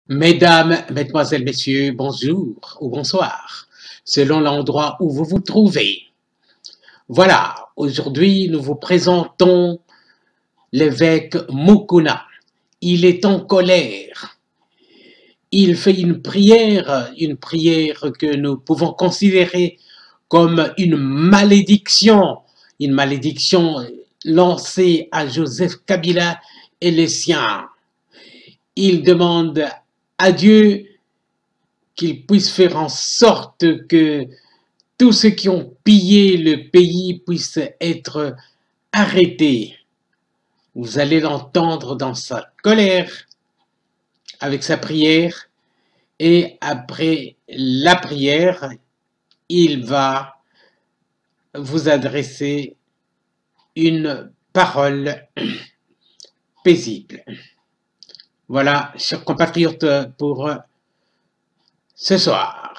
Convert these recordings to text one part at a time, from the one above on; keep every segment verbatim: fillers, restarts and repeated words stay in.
Mesdames, Mesdemoiselles, Messieurs, bonjour ou bonsoir, selon l'endroit où vous vous trouvez. Voilà, aujourd'hui nous vous présentons l'évêque Mukuna. Il est en colère. Il fait une prière, une prière que nous pouvons considérer comme une malédiction, une malédiction lancée à Joseph Kabila et les siens. Il demande à Dieu qu'il puisse faire en sorte que tous ceux qui ont pillé le pays puissent être arrêtés. Vous allez l'entendre dans sa colère, avec sa prière, et après la prière, il va vous adresser une parole paisible. Voilà, chers compatriotes, pour ce soir.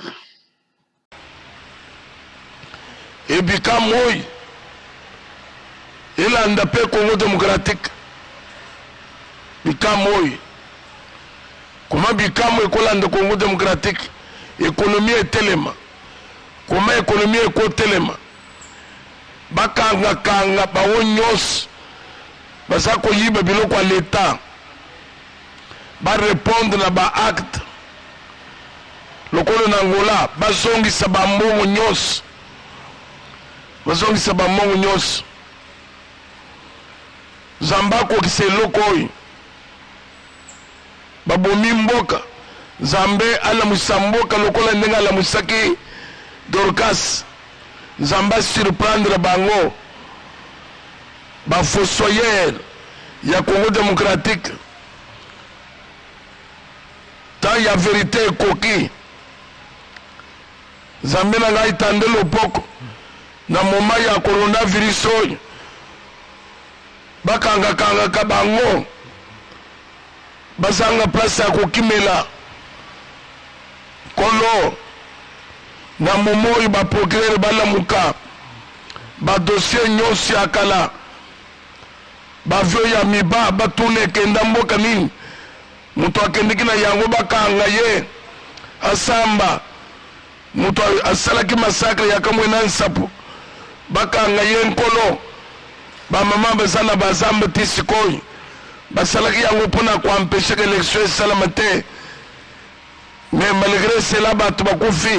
Et Bikamoy, il a un appel Congo démocratique. Bikamoy, comment Bikamoy est le Congo démocratique? Économie est tellement. Comment l'économie est tellement? Bakanga kanga baonyos, basako yiba biloko à l'État. Ba répondre na ba acte lokolo na Angola bazongisa ba mbongo nyos bazongisa ba mbongo nyos zambako kiseloko oyo babomi mboka Zambe ala musamboka lokola ndenga la musaki Dorcas Zamba surprendre bango ba fossoyeur ya Congo démocratique. Il y a vérité coquille. Zambe na ngai tande lopoko na moment ya coronavirus oyo bakanga kanga ka bango bazanga place ya kokimela kolo na moment oyo ba procureur balamuka ba dossier nyonso ya kala bavio ya miba batune kenda mboka nini mutu akendeki na yango bakanga ye asamba mutu asalaki masakre ya kamwe na nsapu bakanga ye nkolo bamama baza na bazambe ti sikoyo basalaki yango mpona koampeshe ke élection esalama te mais malgré cela bato bakufi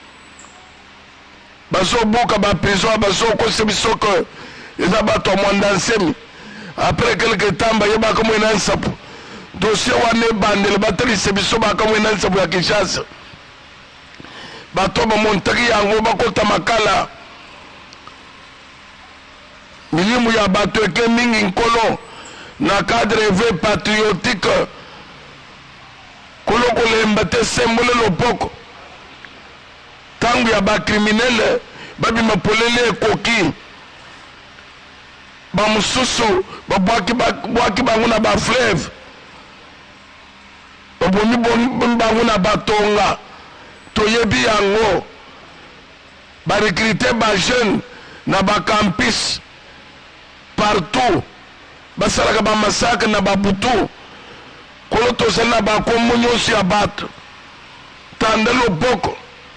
bazobuka baprison bazokosa biso ke eza bato ya mwanda nsemi après quelque temps bayebaka mwe na nsapu dossier wane bandele batalise biso bakamwe na nsapu ya Kinshasa bato bamontaki yango bakota makala milimu ya bato eke mingi nkolo na cadre eve patriotique kolo kolemba te sembole lopoko tangu ya bakriminele babima polele ekoki bamosusu babwaki bango na bafleuve boni bango na batonga toyebi yango barekrite bajeune na bakampus partout basalaka bamasakre na babutu kolo tozali na bakombo nyonso ya bato tande loboko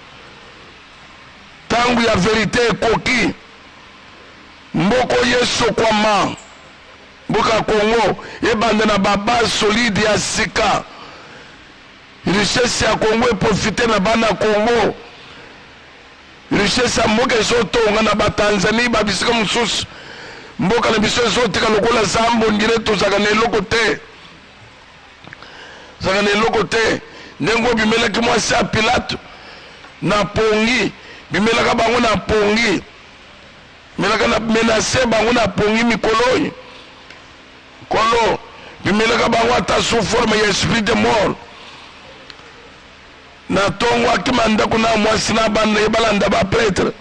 ntango ya verite ekoki mboko yesokwama mboka Congo ebanda na babase solide ya sika richesse ya Congo eprofite na bana Congo richesse ya mboka ezotonga na batanzanie babisika mosusu mboka na biso ezotika lokola zambo ndire tozaka na eloko te zaka na eloko te ndenge oyo bimelaki mwasi ya Pilato na pongi bimelaka bango na pongi bimelaka na menase bango na pongi mikolo oyo kolo bimelaka bango ata sous forme ya esprit de mort na tongo akima ndako na mwasi na bana yebalanda ba prêtre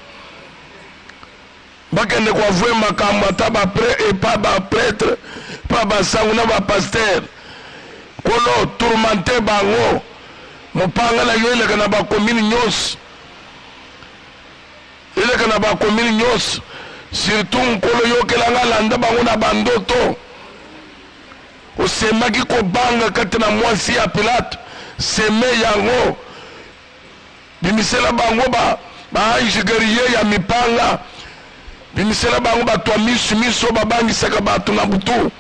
bakende kwa vwe makambo ata ba prêtre et pas ba prêtre pas ba sangu na ba pasteur kolo tourmenté bango mopanga na yo eleka na ba commune nyonso eleka na ba commune nyonso surtout nkolo yokelanga landa bango na bandoto osemaki kobanga kati na mwasi ya Pilato seme yango bimisela bango ba ba ange guerrier ya mipanga bimisela bango bato misu miso babangisaka bato na butu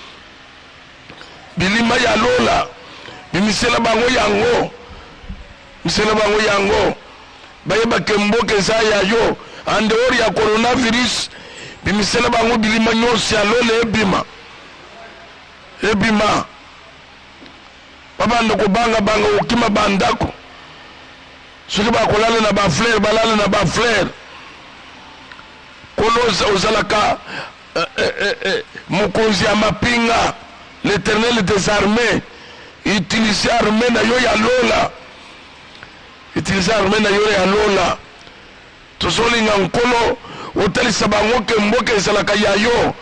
bilima ya lola bimisela bango yango bimisela bango yango bayeba kemboke za ya yo andeori ya coronavirus bimisela bango bilima nyonso ya lola ebima ebima babanda kobanga banga okima bandako soki bakolala na baflere balala na baflere koloza ozalaka eh, eh, eh, mokonzi ya mapinga l'éternel des armées utilise armée na yo ya lola utilise armée na yo ya lola tozolinga nkolo otalisa bango ke mboka ezalaka ya yo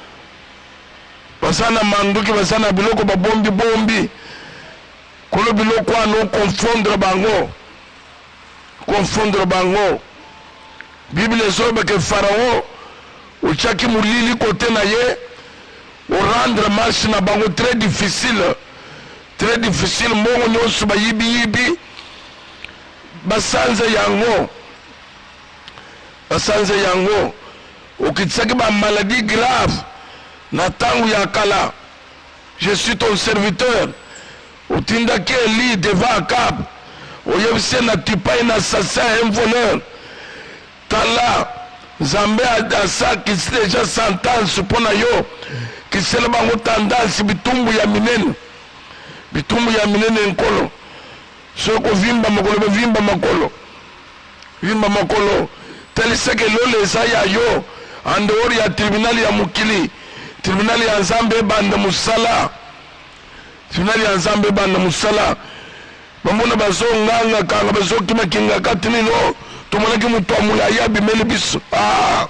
baza na manduki baza na biloko babombi bombi kolo biloko wana confondre bango confondre bango bible ezobe ke Pharaon ochaki mulili kote na ye o rendre marche na bango très difficile très difficile mbongo nyonso bayibi yibi basanze yango basanze yango okitisaki ba maladie grave na tangu ya kala. Je suis ton serviteur otindaki Eli devant Akab oyebise na tupa un assassin un voleur tala Nzambe asa kisi déjà sentence pona yo kisela bango tendance bitumbu ya minene bitumbu ya minene nkolo soko vimba makolo vimba makolo vimba makolo teliseke lole eza ya yo andeori ya tribunali ya mukili tribunali ya Nzambe banda musala tribunali ya Nzambe banda musala bamona bazo nganga kanga bazo kima kinga katini no tumonaki mutu amula ya bimeli biso ah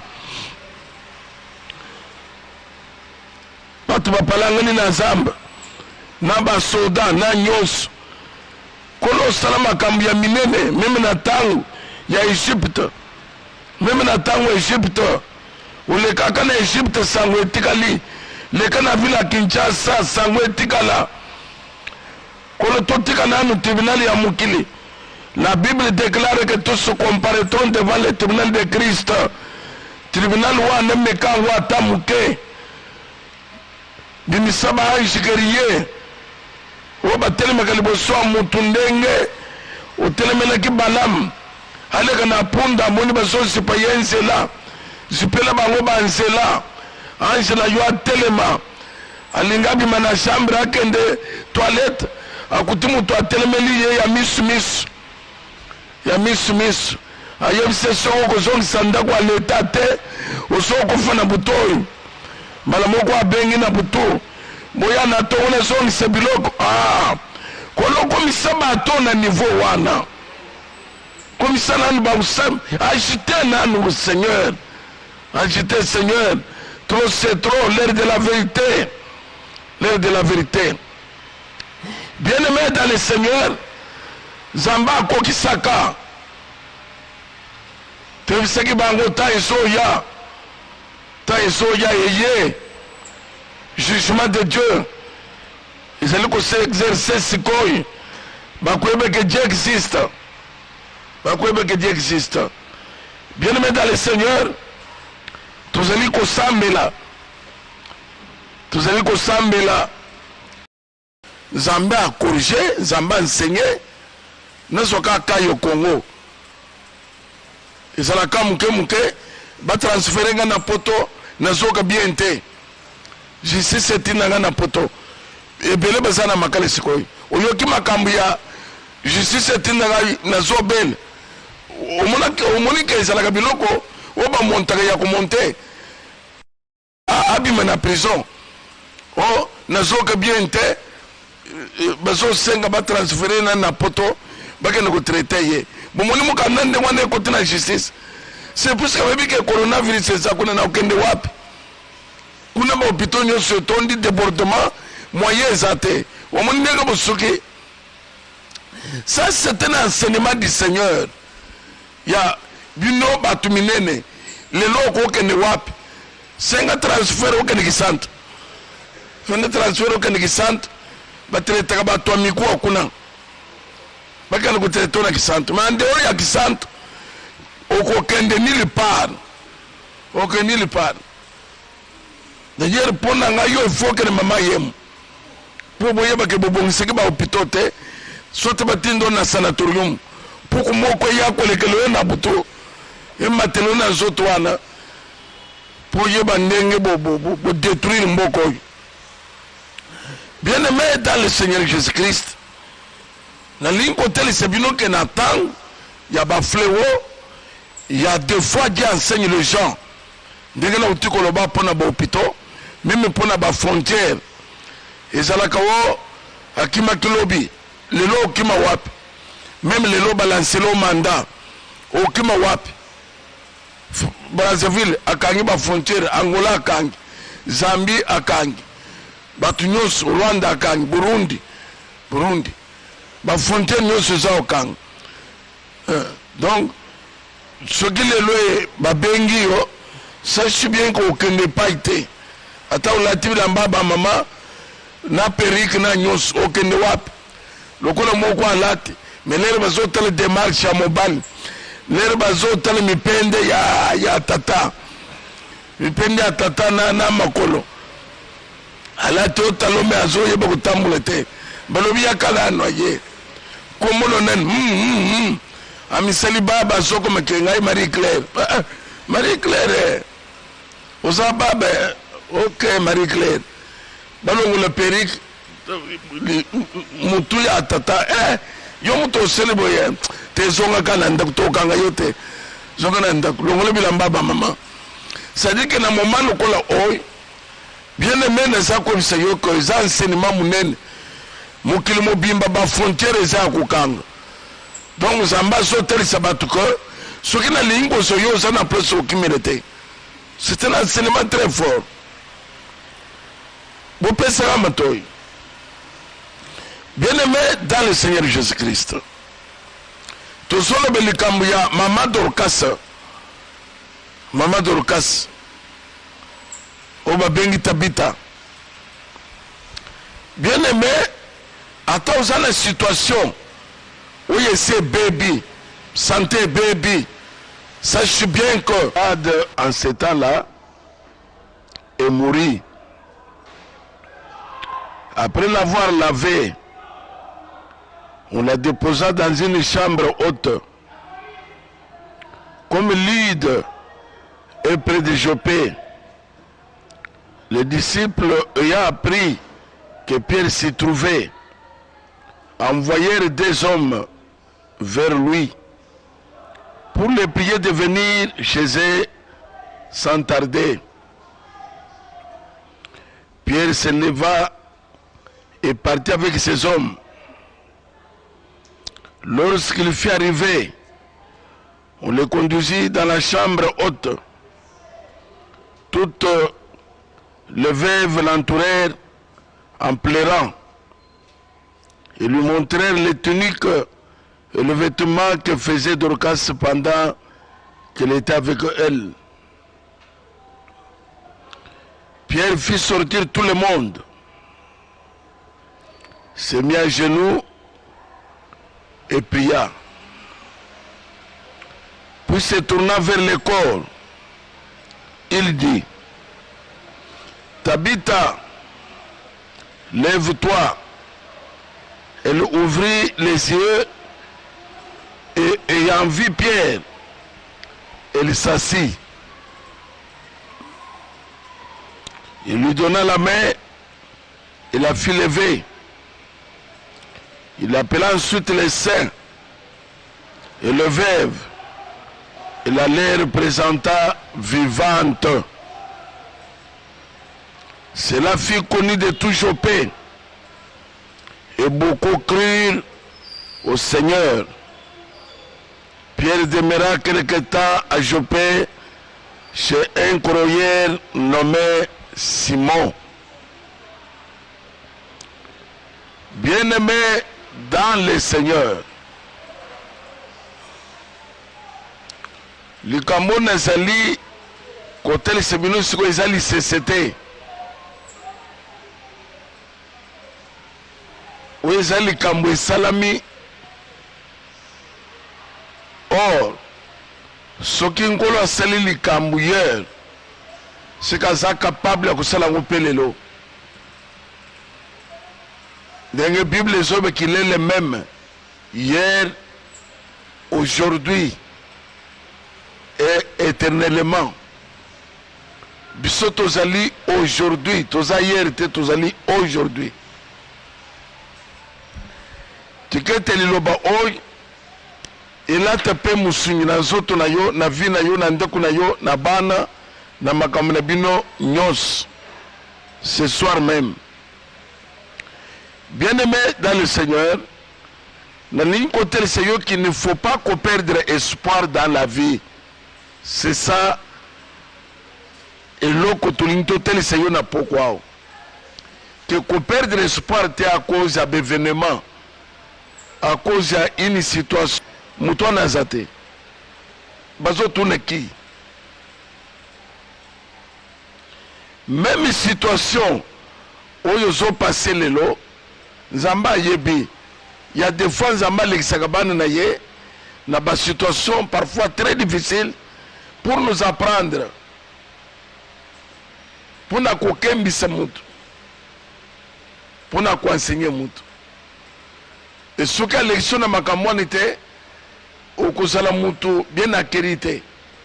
batu bapalangani na Nzambe na basoda na nyonso kolo sala makambo ya minene meme na tango ya Egypte meme na tango ya Egypte olekaka na Egypte sango etikali leka na vila Kinshasa sango etikala kolo totika nanu tribunal ya mukili. La Bible déclare que tous se comparaîtront devant le tribunal de Christ. Tribunal wana mekango atamuke bimisaba anjigeriye o batelemaka liboso ya mutu ndenge otelemelaki Balaam aleka na punda amoni bazosipa ye nzela zipela bango banzela ange na yo atelema alinga bima na chambre akende toilette akuti mutu atelemeli ye ya misu misu ya misu misu ayebise soko kozongisa ndako ya leta te osoko kofa na butu oyo mbala moko abengi na butu boya na tongo nazongisa biloko ah kolokomisa bato na niveau wana komisa nanu bausam agite nanu Seigneur agite Seigneur trop c'est trop l'heure de la vérité l'heure de la vérité bien-aimé dans le Seigneur Zamba akokisaka tebisaki bango ta esoya ta esoya eye jugement de Dieu ezali koseexerce sikoyo bakoyeba que Dieu existe bakoyeba que Dieu existe. Bien-aimé dans le Seigneur tozali kosambela tozali kosambela Nzambe akorige Nzambe enseigné nazoka kayo Congo ezalaka muke muke batransfere na poto nazoka bien te justice etinanga na poto ebele bazana makale sikoyo oyoki makambo ya justice etinanga nazo bele omonaki omonike ezalaka biloko oba montaka ya komonte abima na prison o nazoka bien te bazo senga batransfere na na poto bakende ko traiter ye bomoni mukanda nde wana ekote na justice. C'est pour ça que le coronavirus c'est ça qu'on a okende wapi kuna ba hôpital nyonso tondi débordement moyen zate omoni ndenge bosuki. Ça c'est un enseignement du Seigneur ya bino batu minene lelo ko okende wapi senga transfert okende kisante fende transfert okende kisante batraiter ba to miku akuna bakana ko territoire ya kisantu mais en dehors ya kisantu okokende nulle part okende nulle part d'ailleurs pona nga yo il faut que mama yem pour boyeba ke bobongiseki ba hôpital te sote batindo na sanatorium pour ko moko ya ko lekelo na buto e matelo na zoto wana pour yeba ndenge bo bo bo détruire mboko. Bien aimé dans le Seigneur Jésus-Christ, la ligne côté les sebino que n'attend, il y a ba fléau, il y a deux fois Dieu enseigne les gens. Ndenge na uti ko loba pona ba hôpital, même pona ba frontière. Et ça la kawo akima kilobi, lelo okima wapi. Même lelo balancer le mandat, okima wapi. Brazzaville akangi ba frontière, Angola akangi, Zambie akangi. Batu nyonso Rwanda akangi, Burundi Burundi ba frontière nyonso za okangi. Euh, donc ce qui le loe ba bengi yo sache bien ko okende pa ite ata ulatibi la mbaba mama na perike na nyonso okende wapi lokola moko alati mais lere bazo tele démarche ya mobile lere bazo tele mipende ya ya tata mipende ya tata na na makolo alati otalome azo yeba kutambula te balobi yakala no ye komono nen mm mm amisali baba soko makengai Marie Claire Marie Claire oza baba ok Marie Claire balongo le perique mutu ya tata eh yo muto selebo ye te zonga kana ndakutoka nga yote zonga na ndaku longo le bilamba ba mama ça dit que na moment lokola oy bien aimé na za ko bisayo ko za enseignement munene mukili mobimba ba frontière za kukanga donc zamba sotel sabatuko ce qui na lingo so yo za na place au kimérité c'est un enseignement très fort vous pensez à matoy bien aimé dans le Seigneur Jésus-Christ to solo belikambu ya mama Dorcas mama Dorcas oba bengi Tabita bien aimé attends aux la situation où il c'est baby santé baby sache bien que en ce temps-là est mouru après l'avoir lavé on l'a déposé dans une chambre haute comme Lyde est près de Jopé. Les disciples ayant appris que Pierre s'y trouvait envoyèrent des hommes vers lui pour les prier de venir chez eux sans tarder. Pierre se leva et partit avec ses hommes. Lorsqu'il fut arrivé, on le conduisit dans la chambre haute. Toutes les veuves l'entourèrent en pleurant et lui montrèrent les tuniques et le vêtement que faisait Dorcas pendant qu'elle était avec elle. Pierre fit sortir tout le monde, se mit à genoux et pria. Puis se tourna vers le corps. Il dit: Tabitha, lève-toi. Elle ouvrit les yeux et ayant vu Pierre, elle s'assit. Il lui donna la main et la fit lever. Il appela ensuite les saints et le veuve. Il la les représenta vivante. Cela fut connu de tout Jopé et beaucoup crurent au Seigneur. Pierre demeura quelque temps à Jopé chez un croyeur nommé Simon. Bien-aimé dans le Seigneur, likambo nazali kotel sebino siko ezali cct o ezali likambo esalami or soki nkolo asali likambo hier c'est kaza capable ya kosala ngo mpe lelo ndenge bible ezobe qu'il est le même hier aujourd'hui et éternellement biso tozali aujourd'hui toza hier te tozali aujourd'hui tikete liloba oyo elata mpe mosungi na nzoto na yo na vi na yo na ndeko na yo na bana na makambo na bino nyonso ce soir même. Bien-aimé dans le Seigneur, dans ligne côté le Seigneur qu'il ne faut pas qu'on perde espoir dans la vie. C'est ça. Et l'autre côté le Seigneur n'a pas quoi. Que qu'on perde espoir à cause d'un événement, à cause d'une situation. Mouton Nazate. Bazo tourne qui? Même situation où ils ont passé les lots, Zamba yebi, il y a des fois Zamba l'exagabane na ye, na ba situation parfois très difficile pour nous apprendre, pour nous kokembisa mutu, pour nous enseigner mutu. Et ce que l'élection na makamwa n'était, au kozala mutu bien acquérité.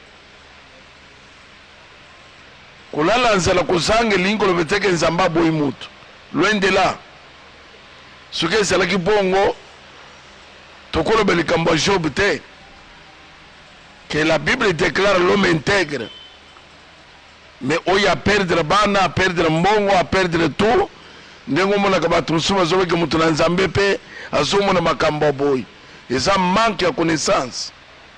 Kolala nzala kozange lingo lobeteke nzamba boy mutu. Loin de là. Ce que c'est là qui bongo, tokolo belikambo Job te, que la Bible déclare l'homme intègre. Mais oya a perdre bana, a perdre mbongo, a perdre tout. Ndengo mona kabatu suma zowe ke mutu na nzambe pe, azomo na makambo boy. Et ça manque de connaissance.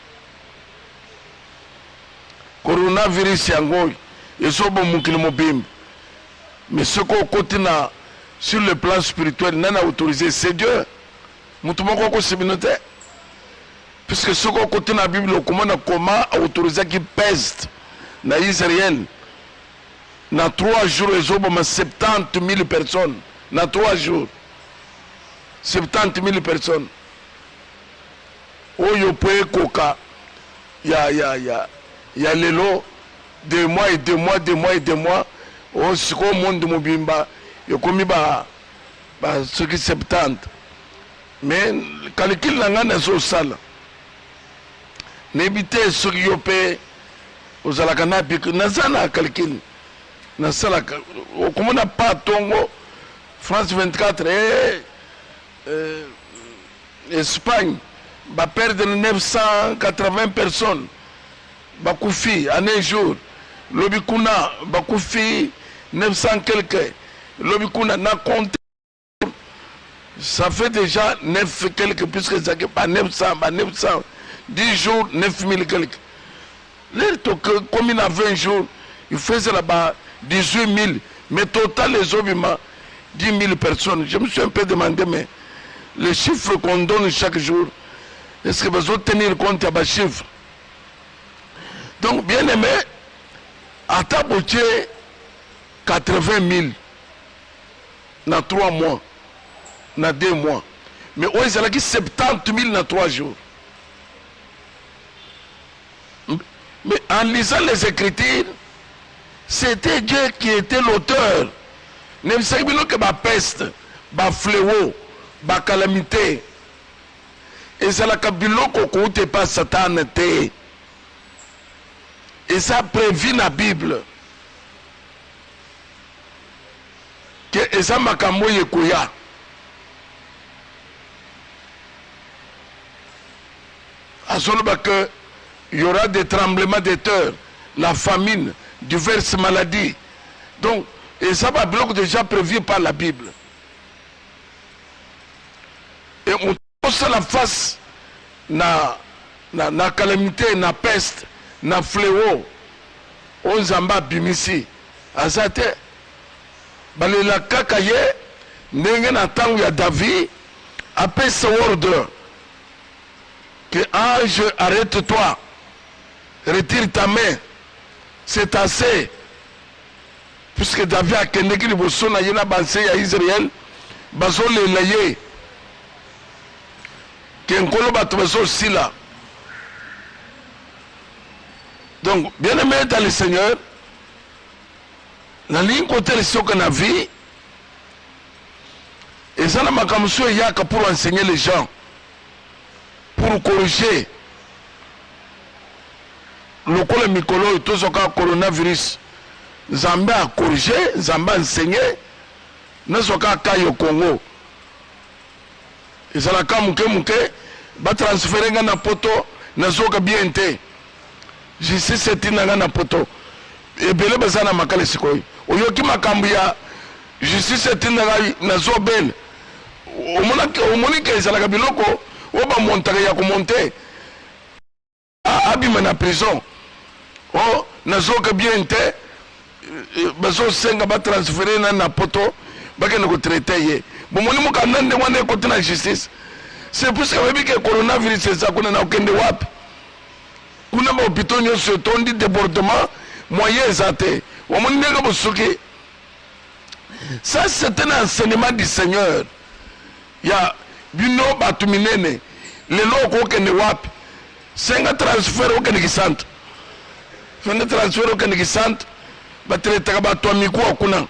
Coronavirus yango, et so bon mukili mobim. Mais ce qu'on continue sur le plan spirituel, n'a autorisé, c'est Dieu. Moutoumoko Sibinote. Puisque ce qu'on continue dans la Bible, comment a autorisé qui peste dans Israël. Dans trois jours, ils ont soixante mille personnes. Dans trois jours. soixante mille personnes. Oh, yo peut coca. Ya, ya, ya. Ya lelo. Deux mois et deux mois, deux mois et deux mois. Oh, c'est quoi le monde de Mobimba? Yo komi ba ba ce qui soixante. Mais le calcul n'a pas de sale. N'évitez ce qui yo paie aux alakana pique. N'a pas calcul. N'a pas comment n'a pas Tongo, France vingt-quatre et euh, Espagne va perdre neuf cent quatre-vingts personnes. Bakoufi en un jour. Lobikuna Bakoufi neuf cents quelques. Lobikuna n'a compté. Ça fait déjà neuf quelques, puisque ça n'est pas neuf cents, pas neuf cents. dix jours, neuf mille quelques. Comme il a vingt jours, il faisait là-bas dix-huit mille. Mais total, les obiments, dix mille personnes. Je me suis un peu demandé, mais les chiffres qu'on donne chaque jour, est-ce que vous allez tenir compte de ces chiffres? Donc, bien aimé, à Taboutier, quatre-vingt mille. Dans trois mois, dans deux mois. Mais où ils ont soixante mille dans trois jours. Mais en lisant les Écritures, c'était Dieu qui était l'auteur. Ne savez pas que la peste, la fléau, la calamité, et c'est la kabiloko qu'on ne pas Satan. Et ça prévient la Bible. Que ça m'a camoué koya. À ce moment que il y aura des tremblements de terre, la famine, diverses maladies. Donc, et ça va bloquer déjà prévu par la Bible. Et on pose la face na na na calamité, na peste, na fléau. On zamba bimisi. Azate. Balela kakaye, ndenge na tangu ya David, appelle ce ordre. Que ange, arrête-toi. Retire ta main. C'est assez. Puisque David a keneki liboso na yena banse ya Israël, bazo le laye. Que nkolo bato bazo sila. Donc, bien aimé dans le Seigneur, la ligne côté de ce qu'on a vu, et ça n'a pas comme ça, il y a que pour enseigner les gens, pour corriger le col micolo et tout ce cas coronavirus. Zambé a corrigé, Zambé a enseigné, ne ce cas au Congo. Et ça n'a pas mouké mouké, va transférer dans poto, na zoka bien été. Je sais c'est une na poto. Et belé bazana makale sikoi. Oyoki makambuya, je sais c'est une na zo bel. Au monaki au monike ça la kabiloko, oba montaga ya ko monter. Abima na prison. Oh, na zoka bien été. Bazo senga ba transférer na na poto, ba ke ko traiter ye. Bon moni mo kanande wane ko tena justice. C'est pour ça que le coronavirus c'est ça qu'on a aucun wap. Qu'on a pas plutôt nous se tondi débordement moyen zaté. On m'a dit que ça c'est un enseignement du Seigneur. Il y a bino batuminene les locaux aucun wap. C'est un transfert aucun qui sente. C'est un transfert aucun qui sente. Ba traiter ka ba to miku akuna.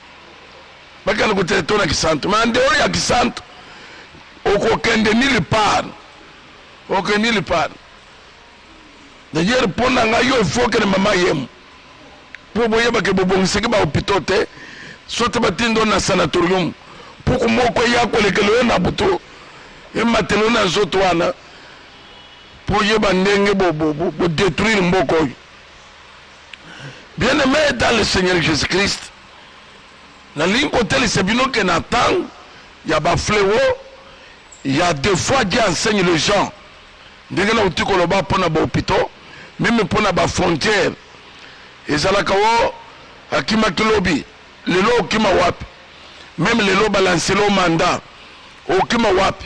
Ba kana ko traiter na qui sente. Mais en dehors ya qui sente. Aucun de nulle part. Aucun nulle part. D'ailleurs, pour nga yo il faut que maman yem. Pour boye ba ke bobo nseke ba hôpital soit ba tindo na sanatorium. Pour ko moko ya ko lekelo na buto. E matelo na zoto wana. Pour yeba ndenge bobo bo détruire mboko. Bien-aimé dans le Seigneur Jésus-Christ. La ligne côté le sebino que n'attend, il y a ba fléau. Il y a deux fois Dieu enseigne les gens. Dès que nous avons dit pour les hôpitaux, même pour les frontières. Et ça, à Kima Kilobi, les lois Kima Wap, même les lois balancés le mandat, au Kima Wap,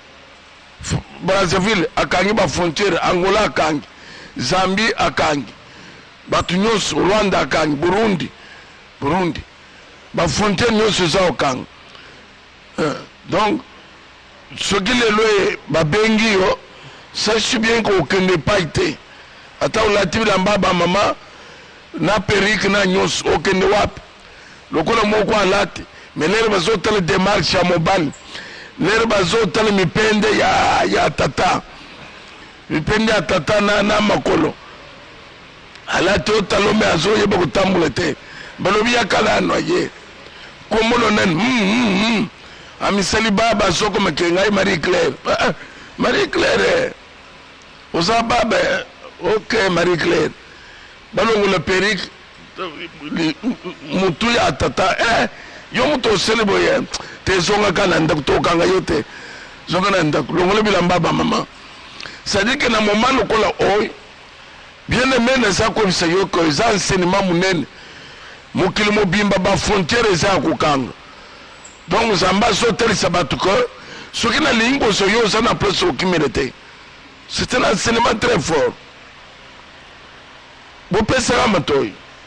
Brazzaville, à Kangi, la frontière, Angola, à Kangi, Zambie, à Kangi, Batunyos, Rwanda, à Kangi, Burundi, Burundi, la frontière, nous sommes à Kangi. Donc, ce qui est le babengi yo, sache bien qu'aucun n'est pas été. Attends, la tire en bas, maman, na perique, na nyos, aucun ne wap. Le coup de mon quoi lati, mais l'herbe a zoté le démarche à Mobile. L'herbe a zoté le mipende ya ya tata. Mipende ya tata na na makolo. Alati o talome a zo yeba kutambulete. Balobi ya kala noye. Comme on en hum hum. Ami Salibaba soko makengai Marie Claire. Marie Claire. Osa baba. Ok Marie Claire. Balongo le perique. Mutu ya tata. Eh. Yo muto selebo ye. Te zonga kananda kutoka nga yote. Zonga nanda. Longo le bilamba ba mama. C'est-à-dire que dans le moment où on a eu, bien aimé, les accords yo que les enseignements mounènes. Mukilimo bimba ba frontière les akukanga. Donc, Zamba sauter sabatuko, ce qui est ligne pour ce yo, ça n'a pas ce qui mérite. C'est un enseignement très fort. Vous pouvez se ramener.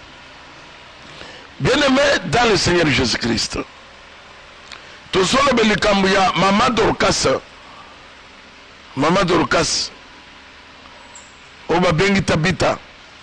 Bien aimé dans le Seigneur Jésus-Christ. Tout ça, le Belikambouya, Maman Dorcas, Maman Dorcas, Oba Bengi Tabita.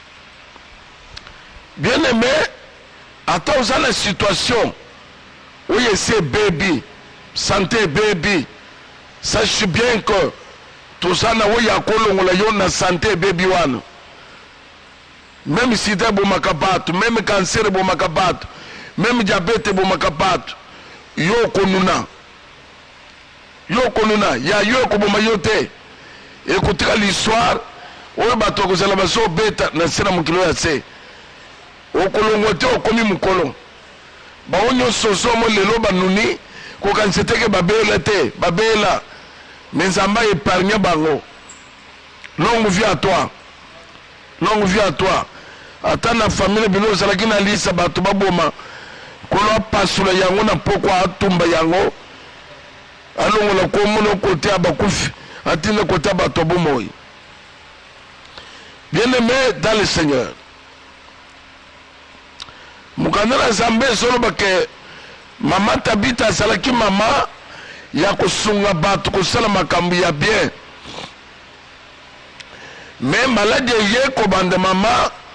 Bien aimé, attends, vous avez la situation. Oui, c'est baby, santé baby. Sache bien que tout ça n'a pas la santé baby one. Même si tu es bon makabat, même cancer bon makabat, même diabète bon makabat, yo konuna. Yo konuna, ya yo ko bon mayote. Écoutez l'histoire, on va te causer la baso bêta, na sera mon kilo ya se. O kolongote o komi mukolo. Ba onyo soso mo lelo banuni ko kansete ke babela te babela mais Zamba épargne bango. Longue vie à toi, longue vie à toi. Ata na famille bino salaki na lisa bato baboma kono pasula yango na poko atumba yango alongo la komono côté abakufi atina côté bato bomoyi. Bien-aimé dans le Seigneur, mukandala Zambé solo bake mama Tabita salaki mama ya kosunga bato kosala makambo ya bien. Mais maladie ye ko bande mama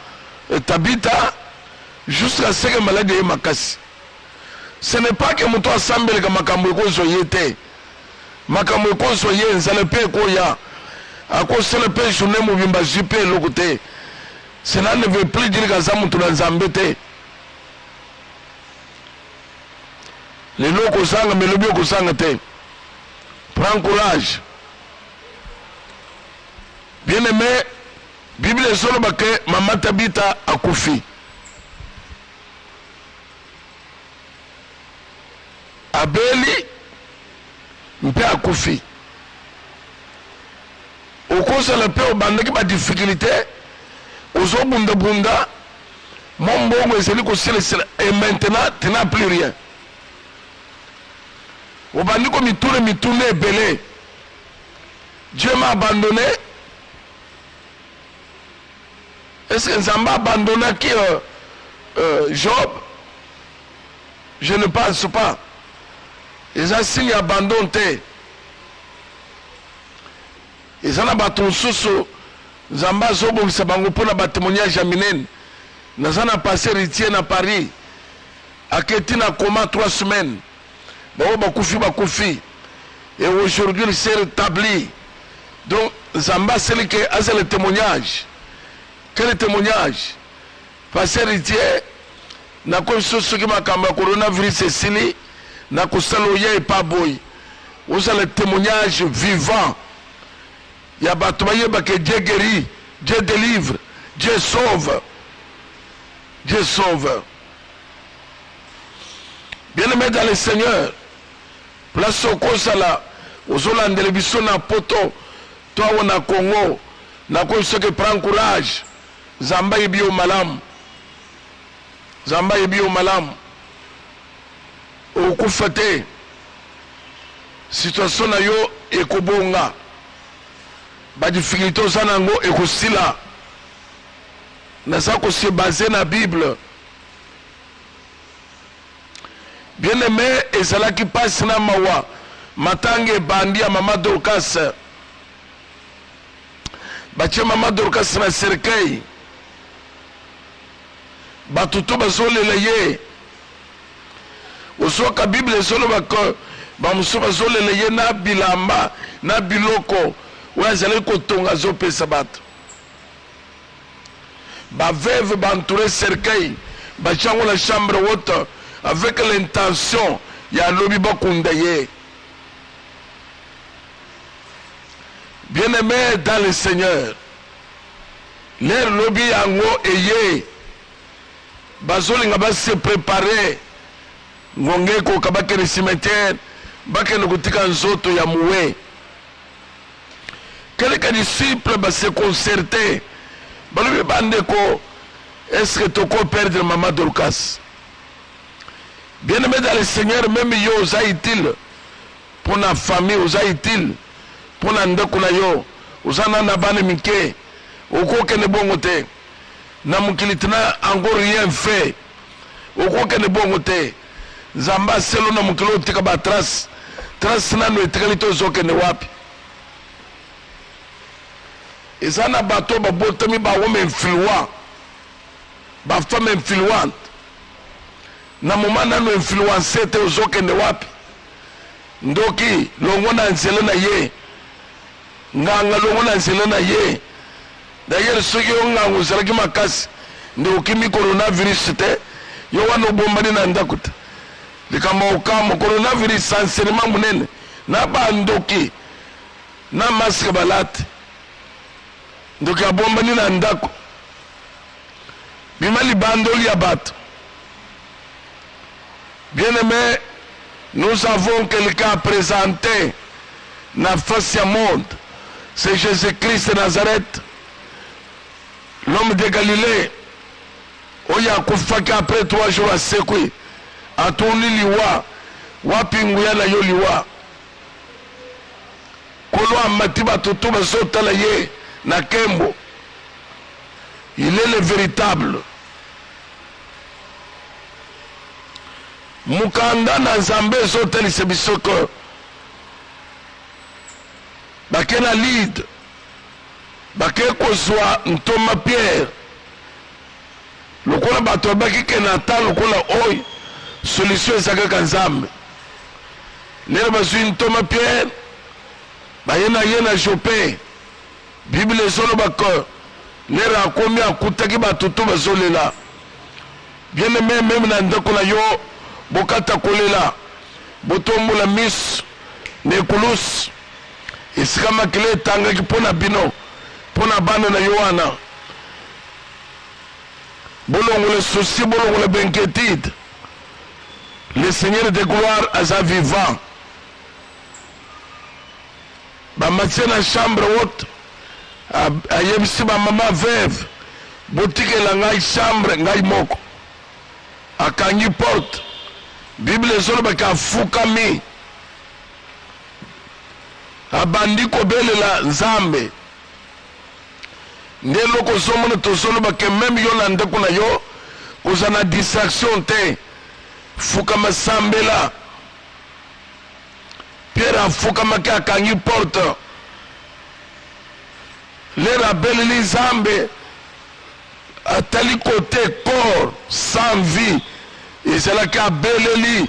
et Tabita jusqu'à ce que maladie est makasi. Ce n'est pas que mon toit semble que makambo ko soyete. Makambo ko soyé nzalepe ko ya. À cause de la journée mobimba jipe lokote. Cela ne veut plus dire que ça moutou dans zambete. Les locaux sang mais le bio ko sangate. Prends courage. Bien aimé, Bible est sur le baquet, Maman Tabita a koufi. Abeli, mpe a koufi. Au cause de la paix, au bandé qui a des difficultés, aux autres bunda bunda, mon bon, et maintenant, tu n'as plus rien. Au bandé comme il tourne, il tourne, belé. Dieu m'a abandonné. Est-ce que Nzamba a abandonné qui euh, euh, Job? Je ne pense pas. Ils ont signé abandonné. Ils ont abattu sous Nzamba Zobo Sabango pour la témoignage à Minen. Nous avons passé héritier à Paris. À Kétina coma trois semaines. Bon, Bakoufi, Bakoufi. Et aujourd'hui, il s'est rétabli. Donc, Nzamba, c'est le témoignage. Quel témoignage? Parce que héritier, n'a pas ce qui m'a camé coronavirus Cécilie, n'a pas saloya et pas boy. Vous avez le témoignage vivant. Il y a batouillé que Dieu guérit, Dieu délivre, Dieu sauve. Dieu sauve. Bien aimé dans le Seigneur, place au Kosala, aux Hollandais, les bisous na poto, toi on a Congo, n'a pas ce qui prend courage. Zamba yebi o malam. Zamba yebi o malam. Okufate. Situation na yo ekobonga. Ba difficulté ozanango ekosila. Na ça ko se basé na Bible. Bien aimé, et cela qui passe na mawa. Matange bandi ya Mama Dorcas. Bache Mama Dorcas na cercueil. Batuto bazolela ye osoka Bible ezoloba ko bamuso bazolela ye na bilamba na biloko wazali kotonga zopesa bato baveve bantouré cercueil bachango la chambre haute avec l'intention ya lobi bakunda ye. Bien aimé dans le Seigneur, l'air lobi yango eye bazolinga ba se préparer ngonge ko kabake le cimetière bakene kutika nzoto ya muwe. Quelques disciples ba se concerter balobi bande ko est-ce que toko perdre Maman Dorcas? Bien aimé dans le Seigneur, même yo oza utile pour la famille, oza utile pour la ndeko na yo, oza na bana mike oko kene bongo te. Na mukilitina encore rien fait. Oko kene bongo te. Zamba selo na mukilo tika ba trace. Trace na no etalito zoke ne wapi. Ezana bato ba botami ba wome influent. Ba femme influente. Na moma na no influencer te zoke ne wapi. Ndoki longo na nzele na ye. Nganga longo na nzele na ye. D'ailleurs, ceux qui ont un zalaki makasi, ne okimi coronavirus te, yo wana bombani na ndakuta. Likama okamo coronavirus sincèrement munene, na ba ndoki, na masque balate. Ndoki abombani na ndaku. Bimali bandoli ya bato. Bien aimé, nous avons quelqu'un à présenter na face ya monde. C'est Jésus-Christ de Nazareth. L'homme de Galilée, oya kufaki après trois jours à Sekui, a tourné liwa, wapinguya na yo liwa. Kolo amatiba tutuba sota la ye, na kembo. Il est le véritable. Mukanda na Nzambe sota li sebisoko. Bakena lead. Bake kozwa ntoma Pierre lokola bato babaki ke na ta lokola oyo solution ezalaka nzambe lelo bazwi ntoma Pierre baye na ye na Jope Bible ezolobaka lelo akomi akutaki bato to bazolela bien aimé même na ndako na yo bokata kolela botombola miso na ekulusu esika makila etangaki mpo na bino mpo na bana na yo wana bolongola souci bolongola benquétude le Seigneur de gloire aza vivant bamatie na chambre wote ayebisi bamama veuve botikela ngai chambre ngai moko akangi porte Bible ezolobaka afukami abandi kobelela nzambe nde eloko ozomona tozolobaka meme yo na ndeko na yo koza na distraction te fukama sambela Pierre afukamaki akangi porte lelo abeleli nzambe atali kote corps sans vie ezalaki abeleli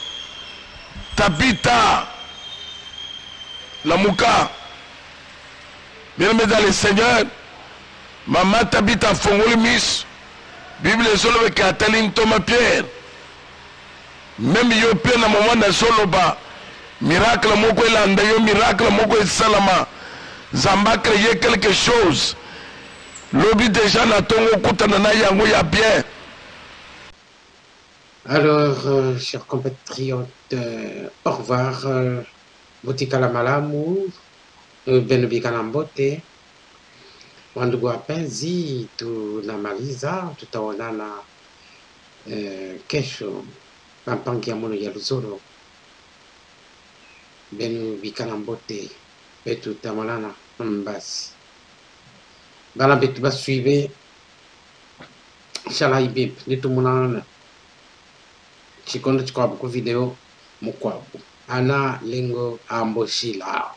Tabita lamuka bien-aimé dans le Seigneur mama Tabita afongoli miso Bible ezolobaka atali ntoma Pierre même yo mpe na moma nazoloba miracle moko elanda yo miracle moko esalama nzambe acréé quelque chose lobi déjà na ntongo okutana na yango ya bien. Alors, euh, chers compatriotes, euh, au revoir. Euh, Botikala malamu, benubika na mbote, wandugu wapenzi, tunamaliza, tutaonana eh, kesho pampangi ya mono ya Luzolo. Benubika na mbote, betu tamalana mbasi. Bala betu basuive, inshallah ibib, nitumunana. Chikondo chikwabu ku video mukwabu ana lengo amboshila.